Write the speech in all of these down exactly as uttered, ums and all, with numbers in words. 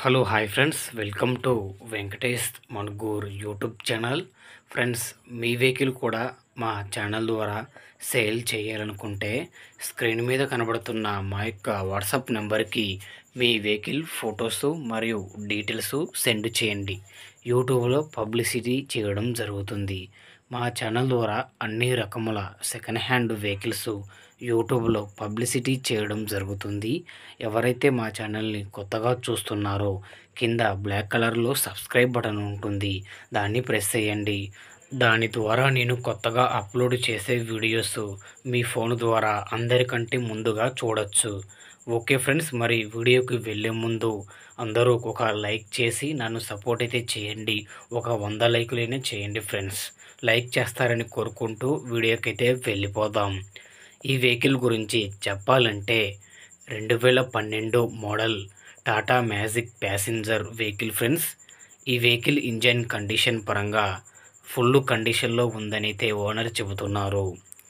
Hello hi friends, welcome to Venkatesh Manugur YouTube channel. Friends, మీ vehicle కూడా మా ఛానల్ ద్వారా సేల్ చేయాలనుకుంటే స్క్రీన్ మీద కనబడుతున్న మా యొక్క వాట్సాప్ నెంబర్కి మీ వెహికల్ ఫొటోస్ మరియు డీటెయిల్స్ సెండ్ చేయండి. యూట్యూబ్లో పబ్లిసిటీ చేయడం జరుగుతుంది. మా ఛానల్ ద్వారా అన్ని రకముల సెకండ్ హ్యాండ్ వెహికల్స్ యూట్యూబ్లో పబ్లిసిటీ చేయడం జరుగుతుంది. ఎవరైతే మా ఛానల్ని కొత్తగా చూస్తున్నారో కింద బ్లాక్ కలర్లో సబ్స్క్రైబ్ బటన్ ఉంటుంది, దాన్ని ప్రెస్ చేయండి. దాని ద్వారా నేను కొత్తగా అప్లోడ్ చేసే వీడియోస్ మీ ఫోన్ ద్వారా అందరికంటే ముందుగా చూడొచ్చు. ఓకే ఫ్రెండ్స్, మరి వీడియోకి వెళ్ళే ముందు అందరూ ఒక లైక్ చేసి నన్ను సపోర్ట్ అయితే చేయండి. ఒక వంద లైకులైనా చేయండి ఫ్రెండ్స్. లైక్ చేస్తారని కోరుకుంటూ వీడియోకి అయితే వెళ్ళిపోదాం. ఈ వెహికల్ గురించి చెప్పాలంటే రెండు వేల పన్నెండు model Tata Magic passenger vehicle friends. ఈ వెహికల్ ఇంజన్ కండిషన్ పరంగా ఫుల్ కండిషన్లో ఉందని అయితే ఓనర్ చెబుతున్నారు.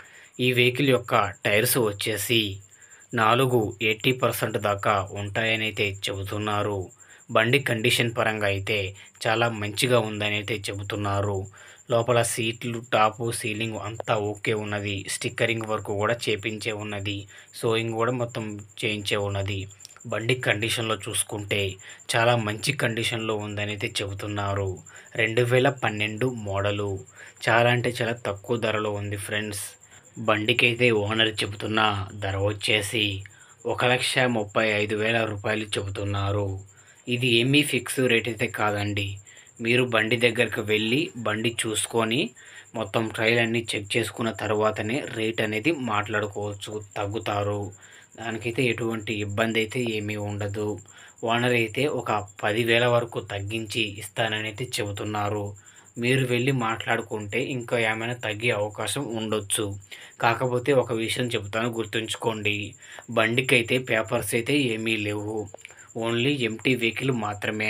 ఈ వెహికల్ యొక్క టైర్స్ వచ్చేసి నాలుగు ఎయిటీ పర్సెంట్ దాకా ఉంటాయని అయితే చెబుతున్నారు. బండి కండిషన్ పరంగా అయితే చాలా మంచిగా ఉందని అయితే చెబుతున్నారు. లోపల సీట్లు, టాపు, సీలింగ్ అంతా ఓకే ఉన్నది. స్టిక్కరింగ్ వర్క్ కూడా చేపించే ఉన్నది. సోయింగ్ కూడా మొత్తం చేయించే ఉన్నది. బండి కండిషన్లో చూసుకుంటే చాలా మంచి కండిషన్లో ఉందని అయితే చెబుతున్నారు. రెండు వేల పన్నెండు మోడలు చాలా అంటే చాలా తక్కువ ధరలో ఉంది ఫ్రెండ్స్. బండికైతే ఓనర్ చెబుతున్న ధర వచ్చేసి ఒక లక్ష ముప్పై ఐదు వేల రూపాయలు చెబుతున్నారు. ఇది ఏమీ ఫిక్స్ రేట్ అయితే కాదండి. మీరు బండి దగ్గరకు వెళ్ళి బండి చూసుకొని మొత్తం ట్రయల్ అన్నీ చెక్ చేసుకున్న తర్వాతనే రేట్ అనేది మాట్లాడుకోవచ్చు, తగ్గుతారు. దానికైతే ఎటువంటి ఇబ్బంది అయితే ఏమీ ఉండదు. ఓనర్ అయితే ఒక పదివేల వరకు తగ్గించి ఇస్తానని అయితే చెబుతున్నారు. మీరు వెళ్ళి మాట్లాడుకుంటే ఇంకా ఏమైనా తగ్గే అవకాశం ఉండొచ్చు. కాకపోతే ఒక విషయం చెబుతాను, గుర్తుంచుకోండి. బండికైతే పేపర్స్ అయితే ఏమీ లేవు. ఓన్లీ ఎంటీ వెహికల్ మాత్రమే.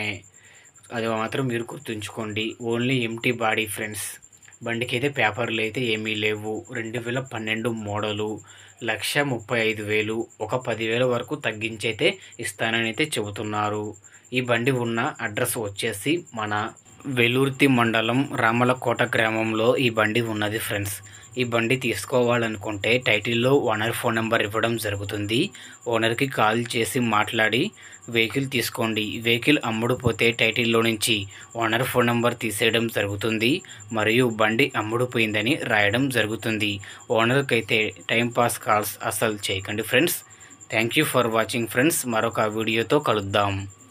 అది మాత్రం మీరు గుర్తుంచుకోండి. Only empty body friends. బండికి అయితే పేపర్లు అయితే ఏమీ లేవు. రెండు వేల పన్నెండు మోడలు, లక్ష ముప్పై ఐదు వేలు ఒక పదివేల వరకు తగ్గించి అయితే ఇస్తానని అయితే చెబుతున్నారు. ఈ బండి ఉన్న అడ్రస్ వచ్చేసి మన వెలుర్తి మండలం రామలకోట గ్రామంలో ఈ బండి ఉన్నది ఫ్రెండ్స్. ఈ బండి తీసుకోవాలనుకుంటే టైటిల్లో ఓనర్ ఫోన్ నెంబర్ ఇవ్వడం జరుగుతుంది. ఓనర్కి కాల్ చేసి మాట్లాడి వెహికల్ తీసుకోండి. వెహికల్ అమ్ముడుపోతే టైటిల్లో నుంచి ఓనర్ ఫోన్ నెంబర్ తీసేయడం జరుగుతుంది మరియు బండి అమ్ముడుపోయిందని రాయడం జరుగుతుంది. ఓనర్కి అయితే టైంపాస్ కాల్స్ అస్సలు చేయకండి friends. Thank you for watching friends. మరొక వీడియోతో కలుద్దాం.